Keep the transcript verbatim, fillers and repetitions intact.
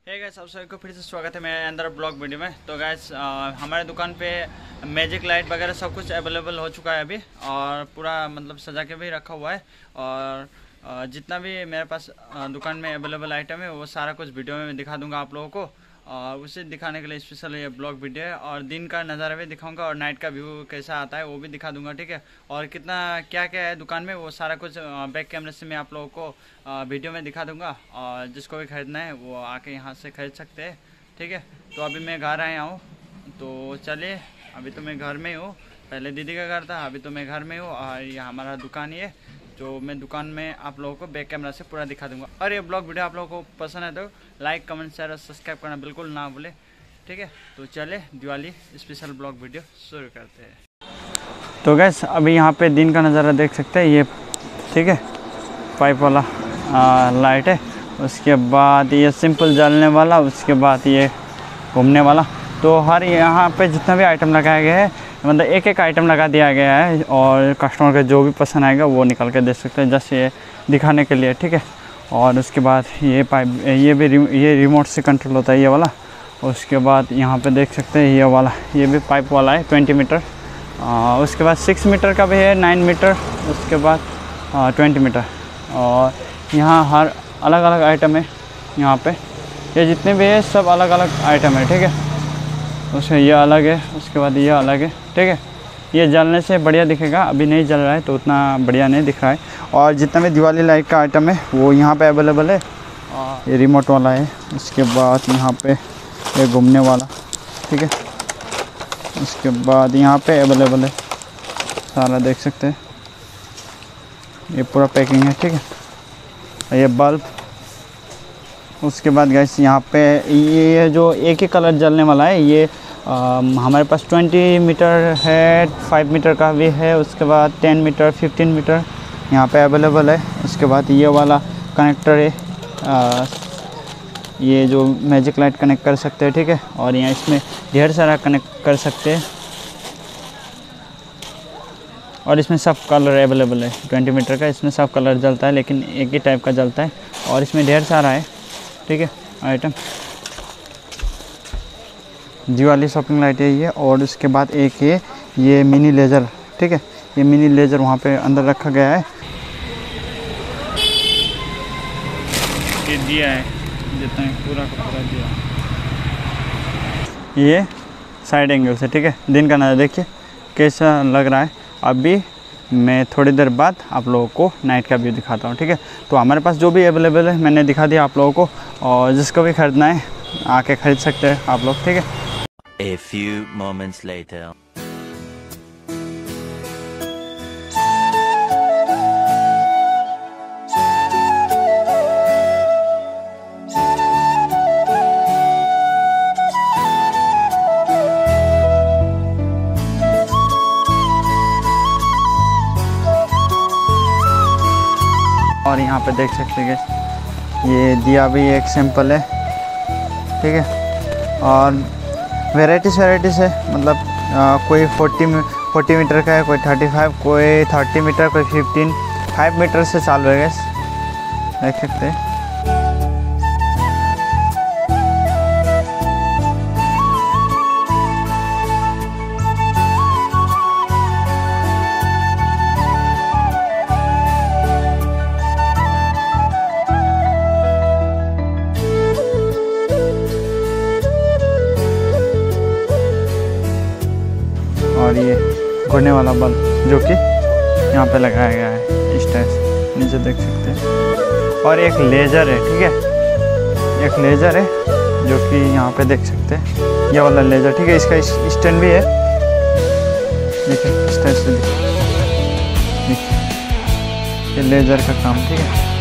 Hey guys, आप सभी को फिर से स्वागत है मेरे अंदर ब्लॉग वीडियो में। तो गाइस हमारे दुकान पे मैजिक लाइट वगैरह सब कुछ अवेलेबल हो चुका है अभी, और पूरा मतलब सजा के भी रखा हुआ है। और आ, जितना भी मेरे पास आ, दुकान में अवेलेबल आइटम है वो सारा कुछ वीडियो में दिखा दूंगा आप लोगों को। और उसे दिखाने के लिए स्पेशल ये ब्लॉग वीडियो है, और दिन का नज़ारा भी दिखाऊंगा और नाइट का व्यू कैसा आता है वो भी दिखा दूंगा, ठीक है। और कितना क्या क्या है दुकान में वो सारा कुछ बैक कैमरे से मैं आप लोगों को वीडियो में दिखा दूंगा। और जिसको भी खरीदना है वो आके यहाँ से खरीद सकते हैं, ठीक है। तो अभी मैं घर आया हूँ, तो चलिए अभी तो मैं घर में हूँ। पहले दीदी का घर था, अभी तो मैं घर में हूँ। और ये हमारा दुकान ही है, जो मैं दुकान में आप लोगों को बैक कैमरा से पूरा दिखा दूंगा। और ये ब्लॉग वीडियो आप लोगों को पसंद है तो लाइक कमेंट शेयर और सब्सक्राइब करना बिल्कुल ना भूले, ठीक है। तो चले दिवाली स्पेशल ब्लॉग वीडियो शुरू करते हैं। तो गैस अभी यहाँ पे दिन का नज़ारा देख सकते हैं, ये ठीक है पाइप वाला आ, लाइट है। उसके बाद ये सिंपल जलने वाला, उसके बाद ये घूमने वाला। तो हर यहाँ पे जितना भी आइटम लगाया गया है मतलब एक एक आइटम लगा दिया गया है, और कस्टमर को जो भी पसंद आएगा वो निकाल के दे सकते हैं, जस्ट ये दिखाने के लिए, ठीक है। और उसके बाद ये पाइप ये भी ये रिमोट से कंट्रोल होता है ये वाला। उसके बाद यहाँ पे देख सकते हैं ये वाला, ये भी पाइप वाला है ट्वेंटी मीटर। आ, उसके बाद सिक्स मीटर का भी है, नाइन मीटर, उसके बाद ट्वेंटी मीटर। और यहाँ हर अलग अलग आइटम है यहाँ पे, ये जितने भी है सब अलग अलग आइटम है, ठीक है। उसमें ये अलग है, उसके बाद ये अलग है, ठीक है। ये जलने से बढ़िया दिखेगा, अभी नहीं जल रहा है तो उतना बढ़िया नहीं दिख रहा है। और जितना भी दिवाली लाइट का आइटम है वो यहाँ पे अवेलेबल है। ये रिमोट वाला है, उसके बाद यहाँ पे ये घूमने वाला, ठीक है। उसके बाद यहाँ पे अवेलेबल है सारा, देख सकते हैं ये पूरा पैकिंग है, ठीक है। ये बल्ब, उसके बाद गैस यहाँ पे ये जो एक ही कलर जलने वाला है ये आ, हमारे पास ट्वेंटी मीटर है, फाइव मीटर का भी है, उसके बाद टेन मीटर, फिफ्टीन मीटर यहाँ पे अवेलेबल है। उसके बाद ये वाला कनेक्टर है, आ, ये जो मैजिक लाइट कनेक्ट कर सकते हैं, ठीक है। और यहाँ इसमें ढेर सारा कनेक्ट कर सकते हैं, और इसमें सब कलर अवेलेबल है। ट्वेंटी मीटर का इसमें सब कलर जलता है, लेकिन एक ही टाइप का जलता है, और इसमें ढेर सारा है, ठीक है आइटम। दिवाली शॉपिंग लाइट है ये। और उसके बाद एक है ये मिनी लेज़र, ठीक है। ये मिनी लेज़र वहाँ पे अंदर रखा गया है, ये दिया है जितना पूरा का पूरा दिया। ये साइड एंगल से, ठीक है। दिन का नज़ारा देखिए कैसा लग रहा है। अभी मैं थोड़ी देर बाद आप लोगों को नाइट का व्यू दिखाता हूँ, ठीक है। तो हमारे पास जो भी अवेलेबल है मैंने दिखा दिया आप लोगों को, और जिसको भी ख़रीदना है आके ख़रीद सकते हैं आप लोग, ठीक है। A few moments later. और यहाँ पे देख सकते हैं ये दिया भी एक सिंपल है, ठीक है। और वेराइटीज़ वेराइटीज़ है, मतलब आ, कोई फोर्टी मीटर का है, कोई थर्टी फाइव, कोई थर्टी मीटर, कोई फिफ्टीन, फाइव मीटर से चालू है गैस, देख सकते हैं। और ये घूमने वाला बल्ब जो कि यहाँ पे लगाया गया है इस टाइप से, नीचे देख सकते हैं। और एक लेज़र है, ठीक है, एक लेज़र है जो कि यहाँ पे देख सकते हैं, ये वाला लेज़र, ठीक है। इसका स्टैंड भी है, देखिए इस टाइप से देखिए, ये लेज़र का काम, ठीक है।